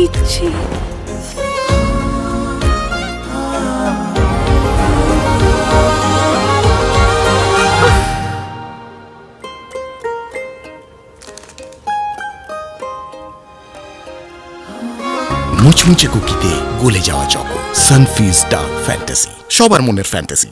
দেখছি। মুচমুচে কুকিতে গলে যাওয়া জগৎ। সানফিস্ট ডার্ক ফ্যান্টাসি, সবার মনের ফ্যান্টাসি।